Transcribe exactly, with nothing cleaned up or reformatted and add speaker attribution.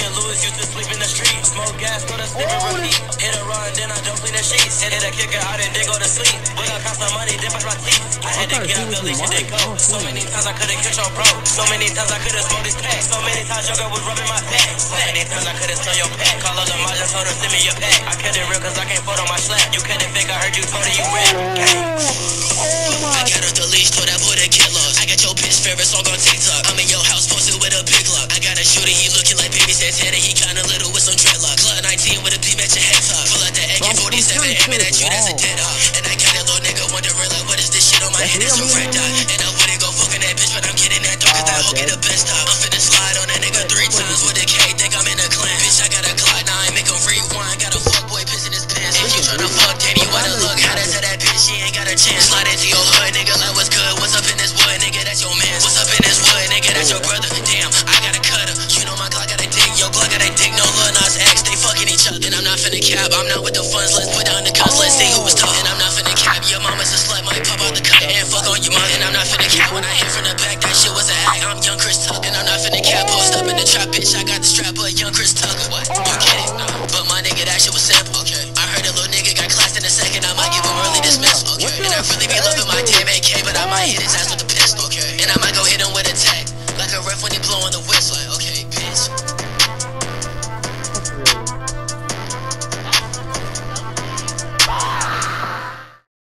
Speaker 1: and Louis used to sleep in the street. Smoke gas, go to sleep and repeat. Hit a run, then I don't clean the sheets. Hit a kicker out and then go to sleep. But I cost some money, then brush my teeth. I had to get up, Billy, she did go. So many times I could've killed your bro. So many times I could've smoked this pack. So many times your girl was rubbing my back. So many times I could've stole your pack. Call up the mom, just told her send me your pack. I kept it real cause I can't fold on my slap. You couldn't fake, I heard you told her you rap. I got off the leash, told that boy to get lost. I got your bitch favorite song on TikTok. I'm in your house posted with a big lock. I got a shooter, he looking like baby Santana. He kinda little with some dreadlocks. Club nineteen with a beam at your head top. Pull out the A K forty-seven, aiming at you, that's a dead off. And I got a little nigga wondering like, what is this shit on my head? It's a red dot. And I wouldn't go fucking that bitch, but I'm getting that dog cause that hoe get the best top. I'm finna slide on that nigga three times with a K. Think I'm in a clan. Bitch, I got a Glock nine, make him rewind. Got a fuck boy pissing his pants. If you tryna fuck Danny, why the look? How to tell that bitch she ain't got a chance? Slide into your hood, nigga, like what's good? What's up in this wood, nigga? That's your man. What's up in this wood, nigga? That's your brother. Damn, I got a cutter. You know my Glock got a dick. Yo, Glock got a dick. No Lil Nas X, they fucking each other. And I'm not finna cap. I'm not with the funds. Let's put down the guns. Let's see who was talking. I'm not finna cap. Your mama's a slut. Might pop out the cut and fuck on your mom. And I'm not finna cap. When I hit from the back, that shit was a hack. I'm young Chris Tucker. And I'm not finna cap. Post up in the trap, bitch. I got the strap, but young Chris Tucker. What? You get it? Nah. But my nigga, that shit was simple. Okay. I heard a little nigga got classed in a second. I might give him early dismissal. Okay. And I really be loving my damn A K, but I might hit his ass with a pistol. Okay. And I might go hit him with a tag. Like a ref when he blowing the whip.